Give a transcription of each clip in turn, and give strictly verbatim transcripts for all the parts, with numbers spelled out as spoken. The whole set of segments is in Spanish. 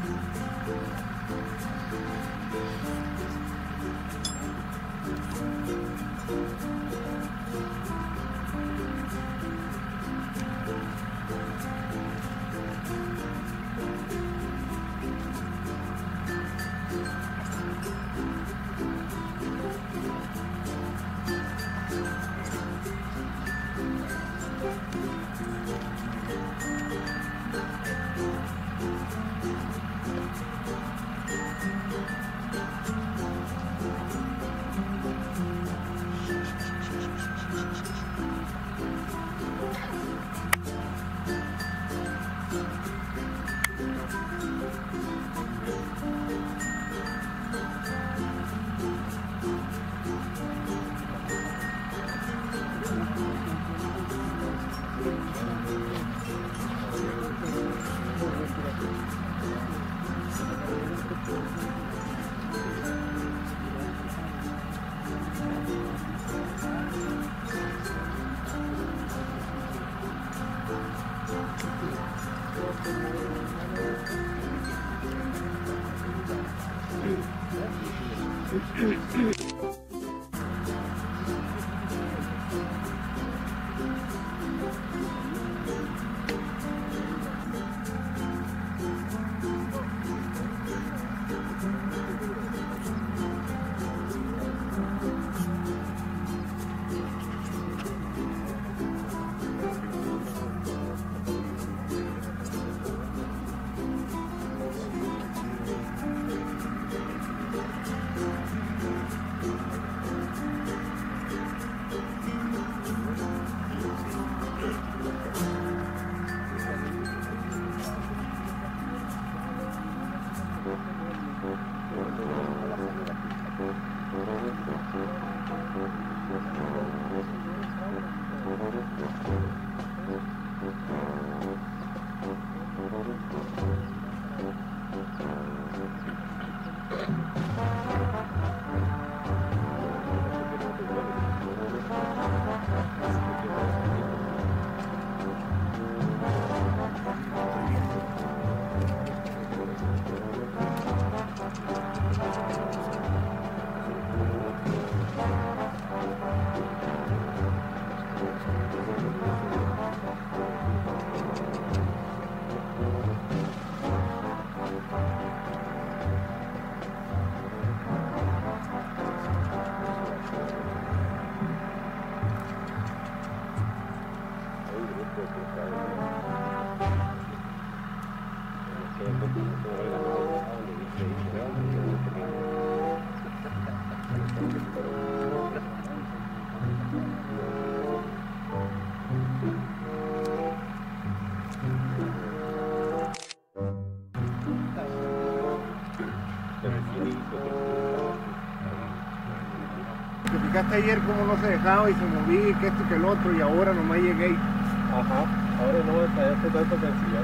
Te fijaste ayer cómo no se dejaba y se movía, que esto y que el otro, y ahora nomás llegué. Ajá, ahora no estallaste tanto sencillo.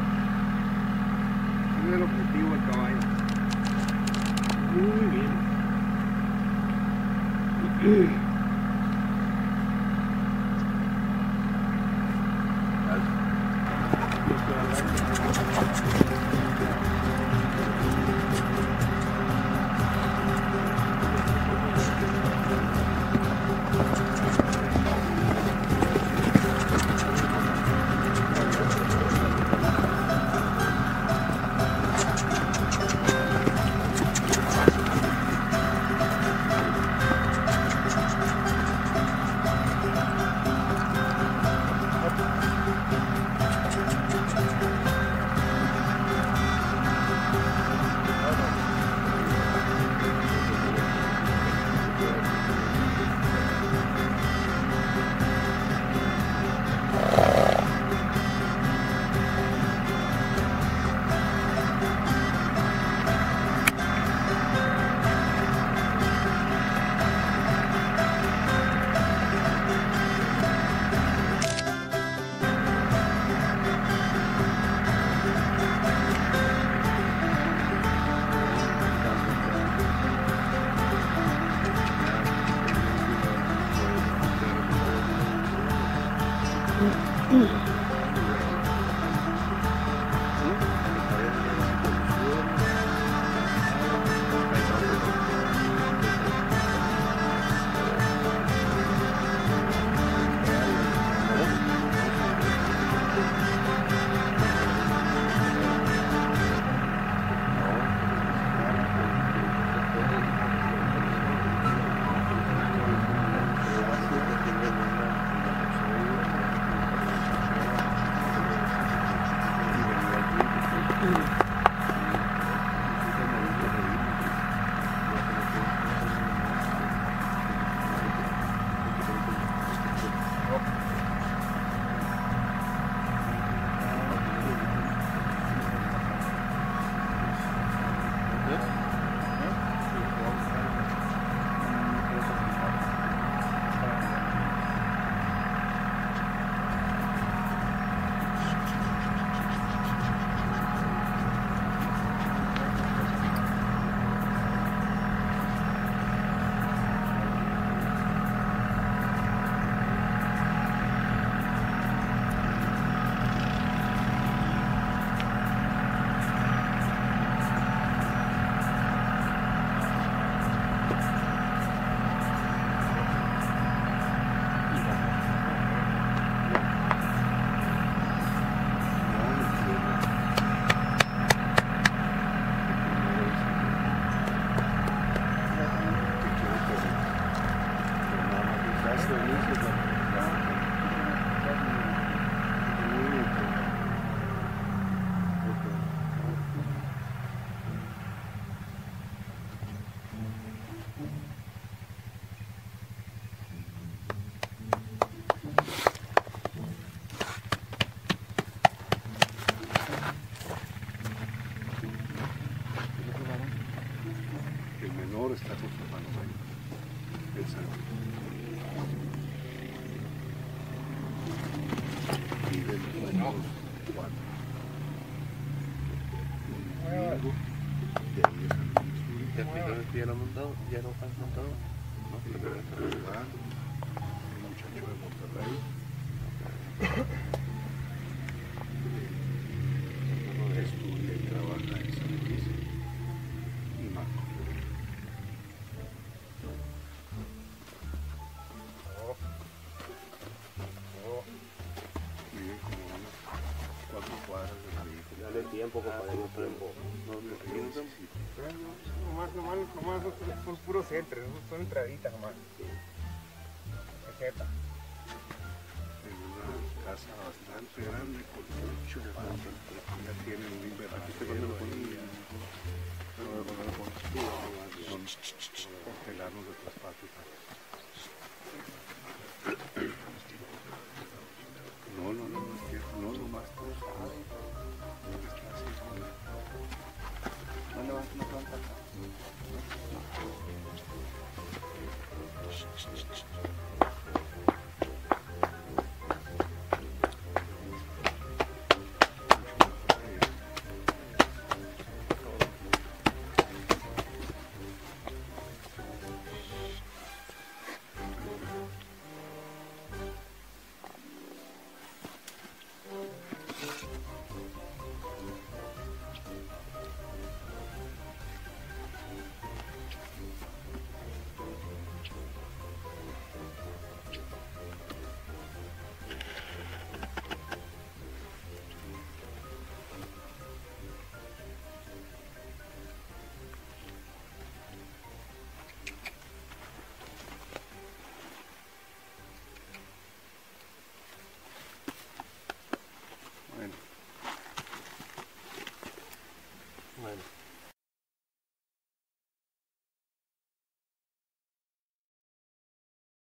Ese es el objetivo del caballo. Muy bien. menor está con sus manos ahí. El santo. Vive en los años cuatro. Domingo, de ahí es al sur. ¿Ya explicaron que ya lo han montado? ¿Ya lo han montado? ¿No? Y luego está jugando. Un muchacho de Monterrey. Estudia y trabaja en San Luis. Y Marco. Vive como a unas cuatro cuadras de la vehículo. Dale tiempo, compadre, no tiempo. No, no, no, no. Nomás, nomás, nomás son, son puros centros, son entraditas nomás. Receta. En una casa bastante grande con mucho patio. Ya tienen un invernadero ahí. Son hortelanos de tres patios. No, no, no, no, que- no, nomás todo sabe. Lo que está haciendo. No, no, no te van a sacar.